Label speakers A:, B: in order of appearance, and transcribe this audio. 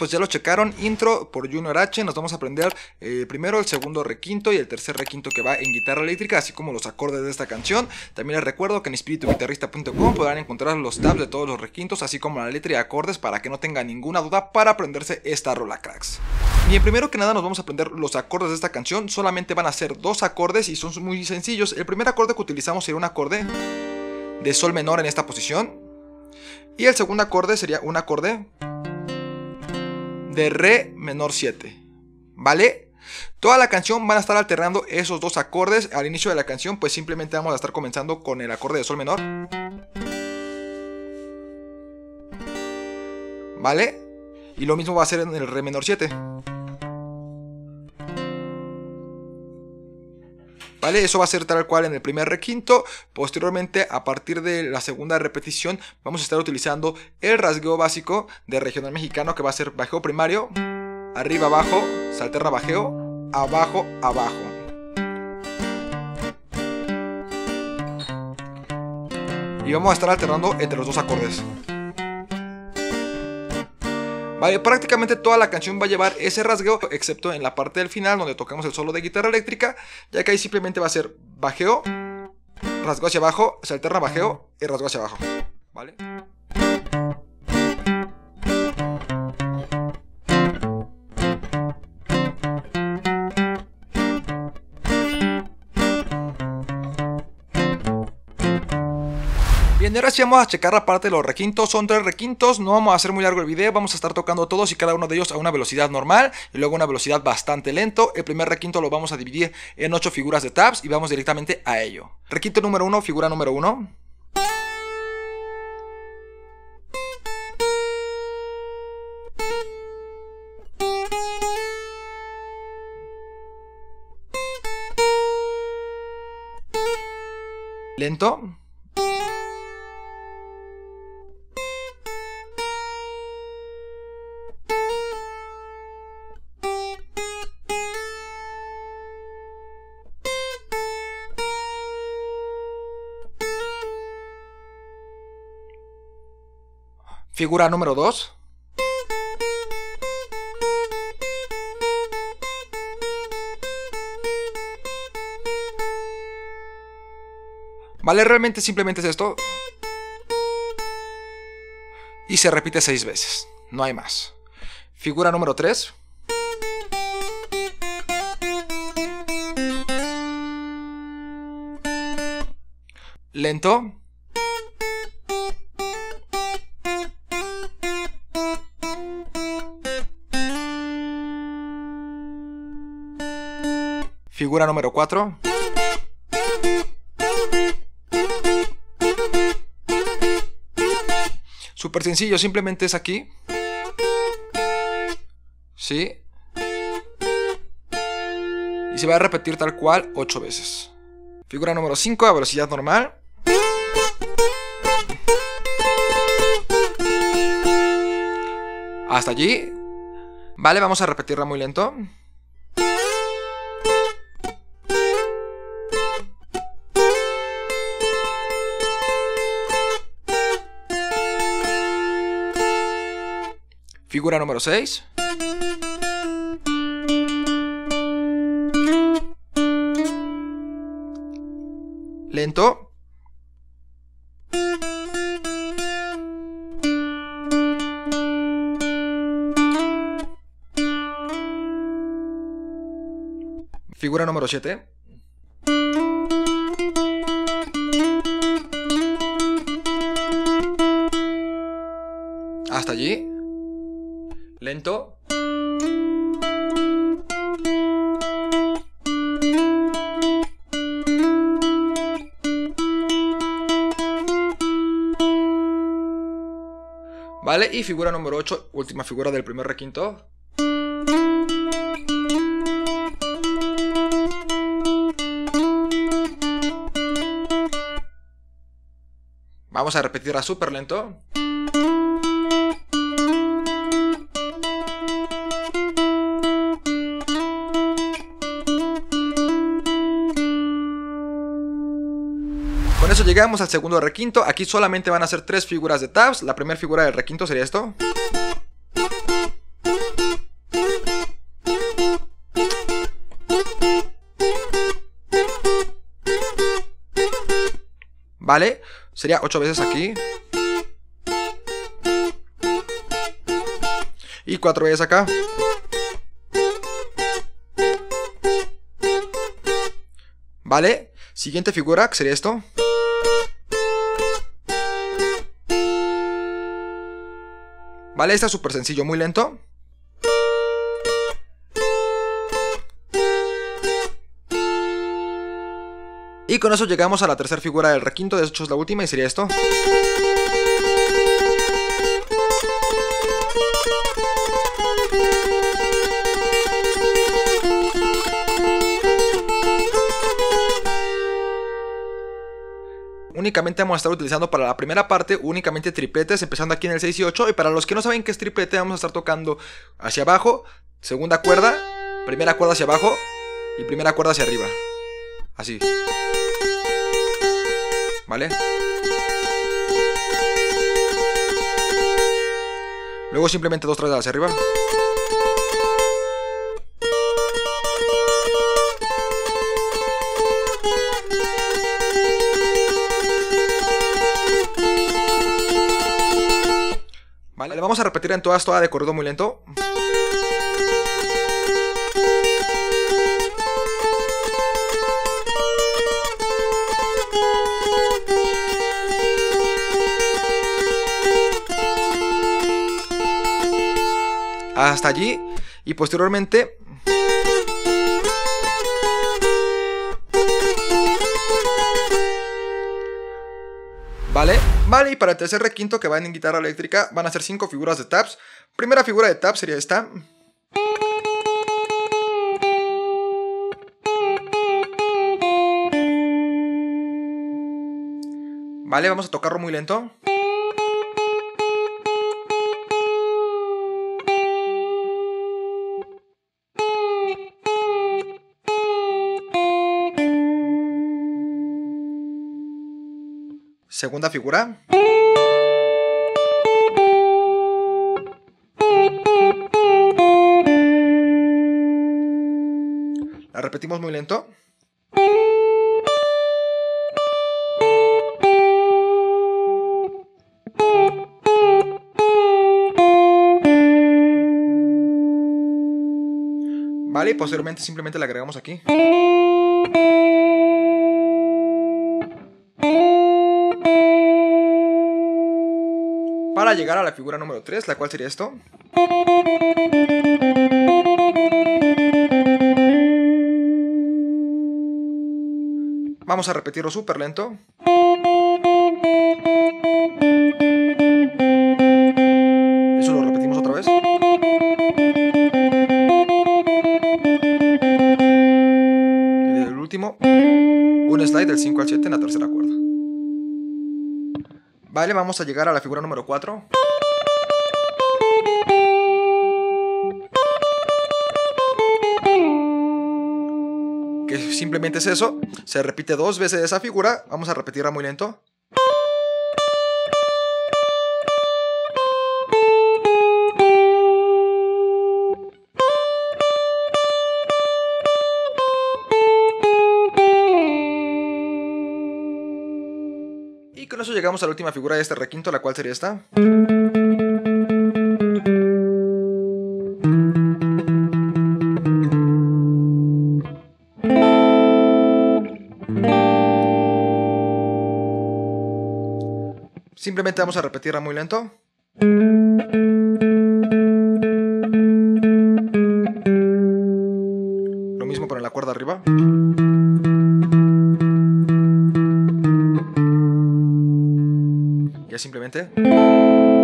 A: pues ya lo checaron. Intro por Junior H. Nos vamos a aprender primero el segundo requinto y el tercer requinto que va en guitarra eléctrica, así como los acordes de esta canción. También les recuerdo que en espirituguitarrista.com podrán encontrar los tabs de todos los requintos, así como la letra y acordes, para que no tengan ninguna duda para aprenderse esta rola, cracks. Bien, primero que nada nos vamos a aprender los acordes de esta canción. Solamente van a ser dos acordes y son muy sencillos. El primer acorde que utilizamos sería un acorde de sol menor en esta posición, y el segundo acorde sería un acorde de re menor 7, ¿vale? Toda la canción van a estar alternando esos dos acordes. Al inicio de la canción pues simplemente vamos a estar comenzando con el acorde de sol menor, ¿vale? Y lo mismo va a ser en el re menor 7, ¿vale? Eso va a ser tal cual en el primer requinto. Posteriormente, a partir de la segunda repetición, vamos a estar utilizando el rasgueo básico de regional mexicano, que va a ser bajeo primario, arriba abajo, se alterna bajeo, abajo abajo. Y vamos a estar alternando entre los dos acordes. Vale, prácticamente toda la canción va a llevar ese rasgueo, excepto en la parte del final donde tocamos el solo de guitarra eléctrica, ya que ahí simplemente va a ser bajeo, rasgueo hacia abajo, se alterna bajeo y rasgueo hacia abajo, ¿vale? Bien, ahora sí vamos a checar la parte de los requintos. Son 3 requintos, no vamos a hacer muy largo el video. Vamos a estar tocando todos y cada uno de ellos a una velocidad normal y luego a una velocidad bastante lento. El primer requinto lo vamos a dividir en 8 figuras de tabs y vamos directamente a ello. Requinto número 1, figura número 1. Lento. Figura número 2. Vale, realmente simplemente es esto. Y se repite 6 veces. No hay más. Figura número 3. Lento. Figura número 4. Súper sencillo, simplemente es aquí. ¿Sí? Y se va a repetir tal cual 8 veces. Figura número 5 a velocidad normal. Hasta allí. Vale, vamos a repetirla muy lento. Figura número 6. Lento. Figura número 7. Hasta allí. Lento. Vale, y figura número 8, última figura del primer requinto. Vamos a repetirla súper lento. Con eso llegamos al segundo requinto. Aquí solamente van a ser 3 figuras de tabs. La primera figura del requinto sería esto. ¿vale? Sería 8 veces aquí. Y 4 veces acá. ¿Vale? Siguiente figura, que sería esto. ¿Vale? Está súper sencillo, muy lento. Y con eso llegamos a la tercera figura del requinto, de hecho es la última y sería esto. Únicamente vamos a estar utilizando para la primera parte únicamente tripletes, empezando aquí en el 6 y 8. Y para los que no saben qué es triplete, vamos a estar tocando hacia abajo, segunda cuerda, primera cuerda hacia abajo y primera cuerda hacia arriba. Así. ¿Vale? Luego simplemente 2 tradas hacia arriba. Vale, le vamos a repetir en todas de corrido muy lento. Hasta allí. Y posteriormente Vale, y para el tercer requinto que van en guitarra eléctrica van a ser 5 figuras de taps. Primera figura de tap sería esta. Vale, vamos a tocarlo muy lento. Segunda figura. La repetimos muy lento. Vale, y posteriormente simplemente le agregamos aquí. Para llegar a la figura número 3, la cual sería esto. Vamos a repetirlo súper lento. Eso lo repetimos otra vez. Y el último, un slide del 5 al 7 en la tercera cuerda. Vale, vamos a llegar a la figura número 4. Que simplemente es eso. Se repite 2 veces esa figura. Vamos a repetirla muy lento. Y con eso llegamos a la última figura de este requinto, la cual sería esta. Simplemente vamos a repetirla muy lento. Lo mismo pero en la cuerda arriba. Ya simplemente